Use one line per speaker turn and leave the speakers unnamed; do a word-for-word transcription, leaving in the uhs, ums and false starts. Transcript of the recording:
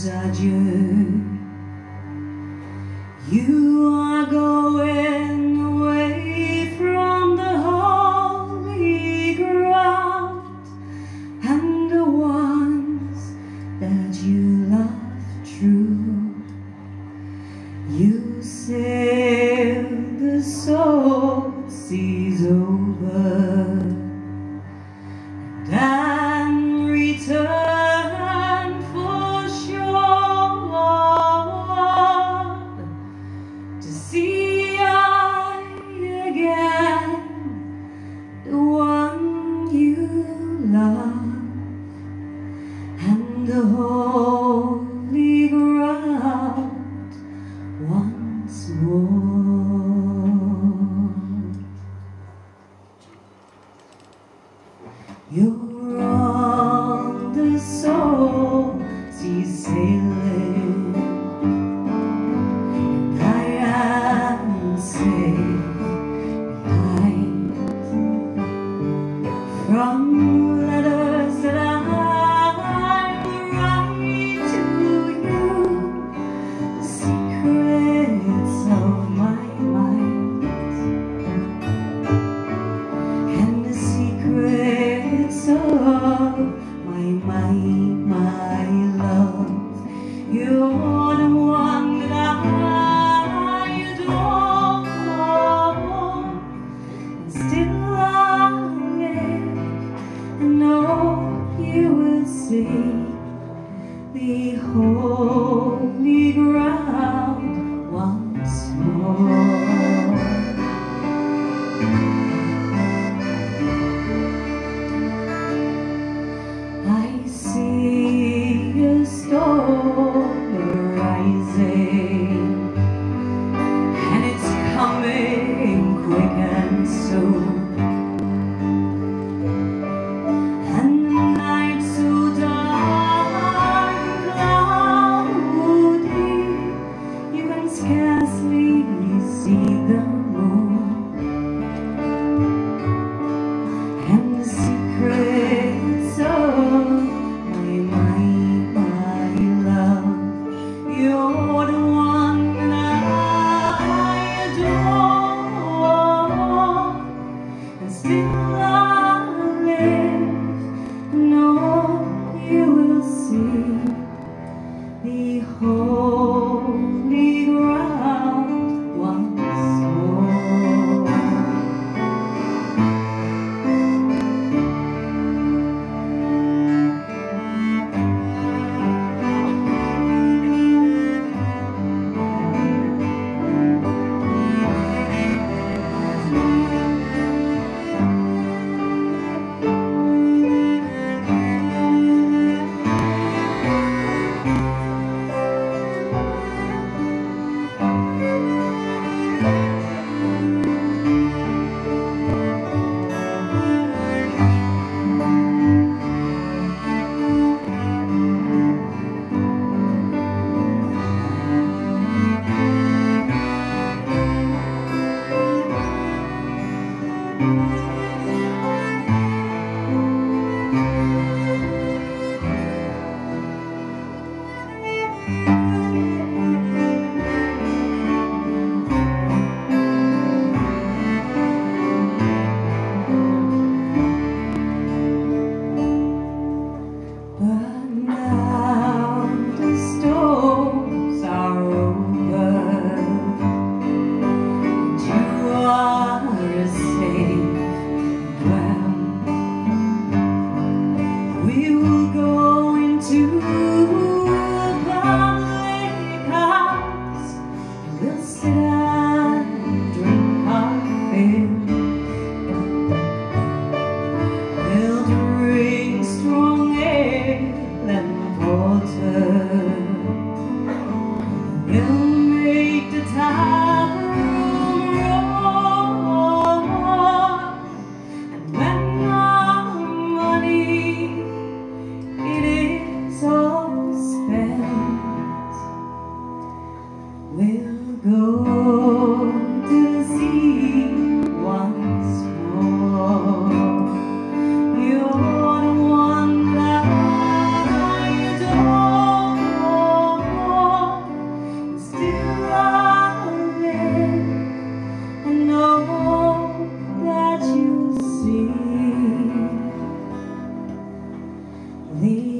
adieu. You are going away from the holy ground and the ones that you love true. You sail the salt seas over and return for shore to see I again the one you love and the holy ground once more. You're on the salt seas sailing, and I am safe behind. From letters that I will write to you, the secrets of my mind and the secrets of my mind, my love. You're the one that I adore, and still I live and know you will see the holy ground once more. I see a storm arising, and it's coming quick and soon, and the night so dark and cloudy you can scarcely see the moon, and the secrets of my mind, my love. You're the one that I adore, and still I live and know you will see the holy ground once more. But now the storms are over, and you are safe and well. We will go into a The